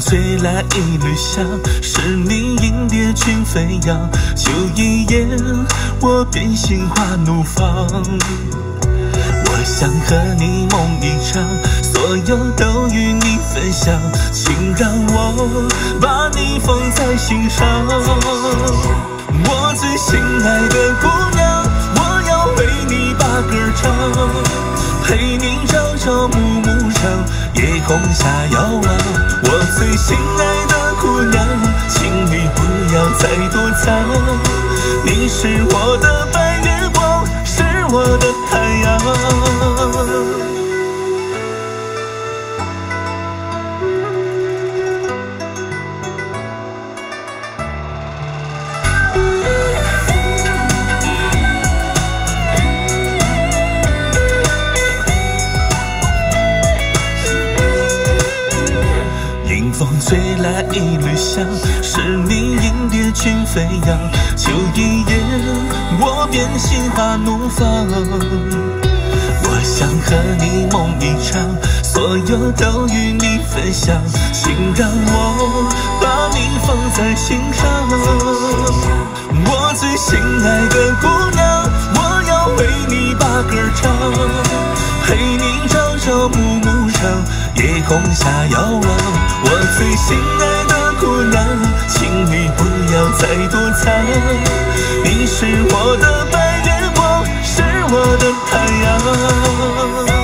吹来一缕香，是你引蝶群飞扬。秋一夜，我便心花怒放。我想和你梦一场，所有都与你分享，请让我把你放在心上。我最心爱的姑娘，我要为你把歌唱，陪你朝朝暮暮长，夜空下遥望。我最心爱的姑娘，请你不要再躲藏，你是我的白月光，是我的太阳。迎风吹来一缕香，是你引蝶群飞扬。秋一夜，我便心花怒放。我想和你梦一场，所有都与你分享，请让我把你放在心上。我最心爱的姑娘，我要为你把歌唱，陪你朝朝暮暮长，夜空下遥望。我最心爱的姑娘，请你不要再躲藏，你是我的白月光，是我的太阳。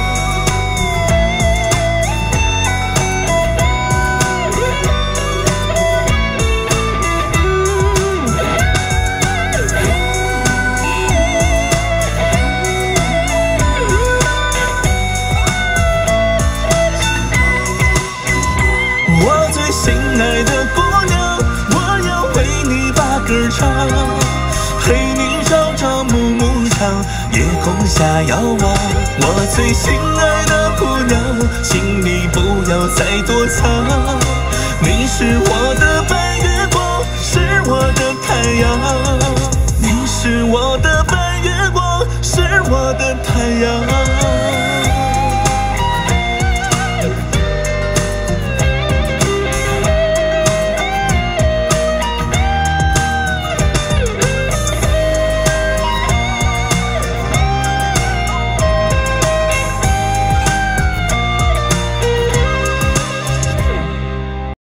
我最心爱的姑娘，我要为你把歌唱，陪你朝朝暮暮长，夜空下遥望。我最心爱的姑娘，请你不要再躲藏，你是我的白月光，是我的太阳，你是我的白月光，是我的太阳。